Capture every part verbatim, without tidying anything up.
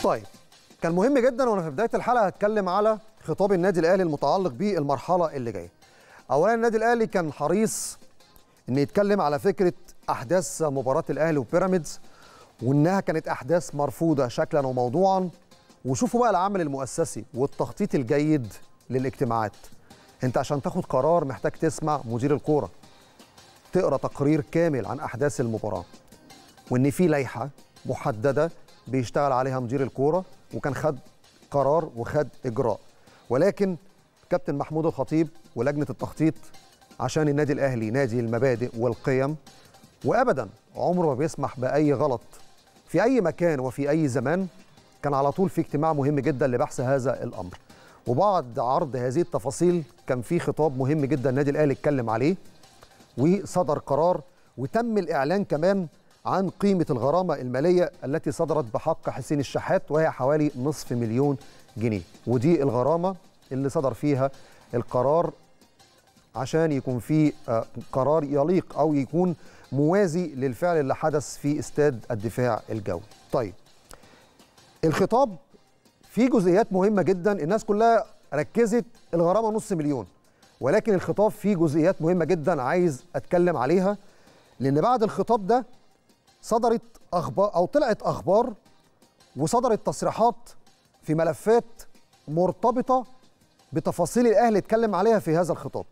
طيب كان مهم جدا وانا في بدايه الحلقه هتكلم على خطاب النادي الاهلي المتعلق بالمرحله اللي جايه. اولا النادي الاهلي كان حريص ان يتكلم على فكره احداث مباراه الاهلي وبيراميدز وانها كانت احداث مرفوضه شكلا وموضوعا. وشوفوا بقى العمل المؤسسي والتخطيط الجيد للاجتماعات. انت عشان تاخد قرار محتاج تسمع مدير الكوره، تقرا تقرير كامل عن احداث المباراه، وان في لائحه محدده بيشتغل عليها مدير الكوره، وكان خد قرار وخد اجراء. ولكن كابتن محمود الخطيب ولجنه التخطيط عشان النادي الاهلي نادي المبادئ والقيم، وابدا عمره ما بيسمح باي غلط في اي مكان وفي اي زمان، كان على طول في اجتماع مهم جدا لبحث هذا الامر. وبعد عرض هذه التفاصيل كان في خطاب مهم جدا النادي الاهلي اتكلم عليه، وصدر قرار وتم الاعلان كمان عن قيمه الغرامه الماليه التي صدرت بحق حسين الشحات، وهي حوالي نصف مليون جنيه. ودي الغرامه اللي صدر فيها القرار عشان يكون في قرار يليق او يكون موازي للفعل اللي حدث في استاد الدفاع الجوي. طيب الخطاب فيه جزئيات مهمه جدا، الناس كلها ركزت الغرامه نص مليون، ولكن الخطاب فيه جزئيات مهمه جدا عايز اتكلم عليها، لان بعد الخطاب ده صدرت اخبار او طلعت اخبار وصدرت تصريحات في ملفات مرتبطه بتفاصيل الاهلي اتكلم عليها في هذا الخطاب.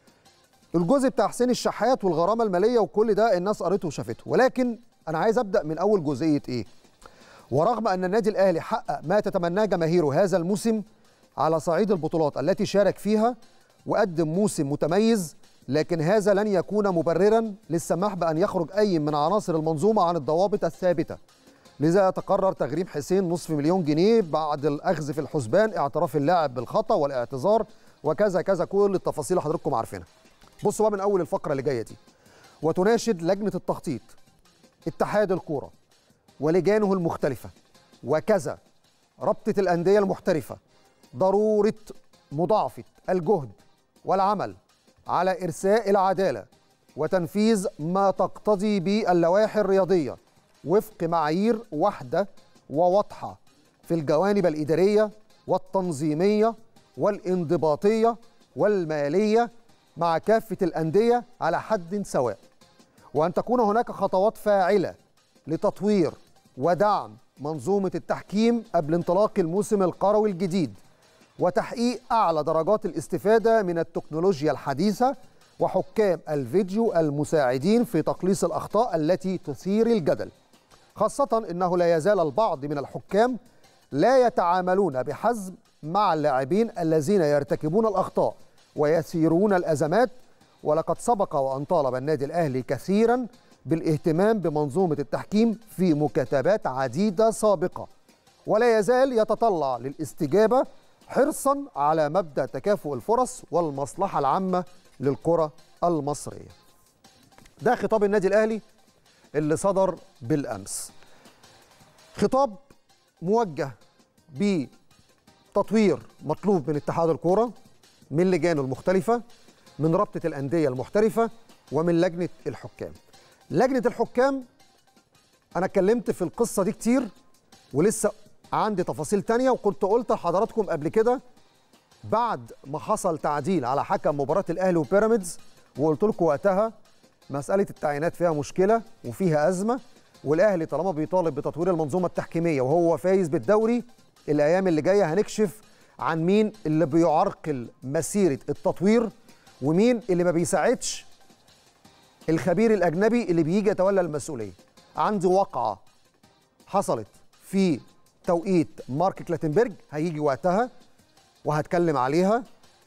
الجزء بتاع حسين الشحات والغرامه الماليه وكل ده الناس قريته وشافته، ولكن انا عايز ابدا من اول جزئيه ايه. ورغم ان النادي الاهلي حقق ما تتمناه جماهيره هذا الموسم على صعيد البطولات التي شارك فيها وقدم موسم متميز، لكن هذا لن يكون مبررا للسماح بان يخرج اي من عناصر المنظومه عن الضوابط الثابته. لذا تقرر تغريم حسين نصف مليون جنيه بعد الاخذ في الحسبان اعتراف اللاعب بالخطا والاعتذار وكذا كذا، كل التفاصيل اللي حضراتكم عارفينها. بصوا بقى من اول الفقره اللي جايه دي. وتناشد لجنه التخطيط اتحاد الكوره ولجانه المختلفه وكذا رابطه الانديه المحترفه ضروره مضاعفه الجهد والعمل على ارساء العداله وتنفيذ ما تقتضي به اللوائح الرياضيه وفق معايير واحده وواضحه في الجوانب الاداريه والتنظيميه والانضباطيه والماليه مع كافه الانديه على حد سواء، وان تكون هناك خطوات فاعله لتطوير ودعم منظومه التحكيم قبل انطلاق الموسم القروي الجديد، وتحقيق اعلى درجات الاستفاده من التكنولوجيا الحديثه وحكام الفيديو المساعدين في تقليص الاخطاء التي تثير الجدل، خاصه انه لا يزال البعض من الحكام لا يتعاملون بحزم مع اللاعبين الذين يرتكبون الاخطاء ويثيرون الازمات. ولقد سبق وان طالب النادي الاهلي كثيرا بالاهتمام بمنظومه التحكيم في مكاتبات عديده سابقه، ولا يزال يتطلع للاستجابه حرصا على مبدأ تكافؤ الفرص والمصلحة العامة للكرة المصرية. ده خطاب النادي الأهلي اللي صدر بالأمس. خطاب موجه بتطوير مطلوب من اتحاد الكرة، من لجانه المختلفة، من رابطة الأندية المحترفة، ومن لجنة الحكام. لجنة الحكام أنا اتكلمت في القصة دي كتير ولسه عندي تفاصيل تانية، وكنت قلت لحضراتكم قبل كده بعد ما حصل تعديل على حكم مباراة الأهلي وبيراميدز، وقلت لكم وقتها مسألة التعيينات فيها مشكلة وفيها أزمة، والأهلي طالما بيطالب بتطوير المنظومة التحكيمية وهو فايز بالدوري، الأيام اللي جاية هنكشف عن مين اللي بيعرقل مسيرة التطوير ومين اللي ما بيساعدش الخبير الأجنبي اللي بيجي يتولى المسؤولية. عندي واقعة حصلت في توقيت مارك كلاتنبرج هيجي وقتها وهتكلم عليها،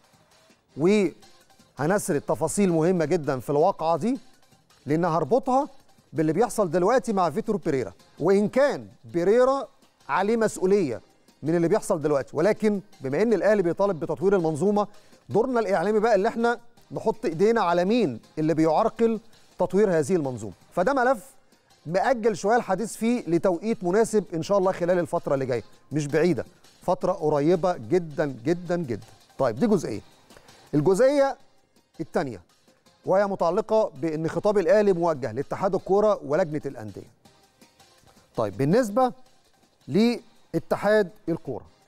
وهنسرد تفاصيل مهمة جدا في الواقعة دي، لأن هربطها باللي بيحصل دلوقتي مع فيتور بيريرا. وإن كان بيريرا عليه مسؤولية من اللي بيحصل دلوقتي، ولكن بما إن الأهلي بيطالب بتطوير المنظومة، دورنا الإعلامي بقى اللي احنا نحط إيدينا على مين اللي بيعرقل تطوير هذه المنظومة. فده ملف مأجل شوية الحديث فيه لتوقيت مناسب إن شاء الله خلال الفترة اللي جاية، مش بعيدة، فترة قريبة جدا جدا جدا. طيب دي جزئية. الجزئية الثانية وهي متعلقة بأن خطاب الأهلي موجه لاتحاد الكورة ولجنة الأندية. طيب بالنسبة اتحاد الكوره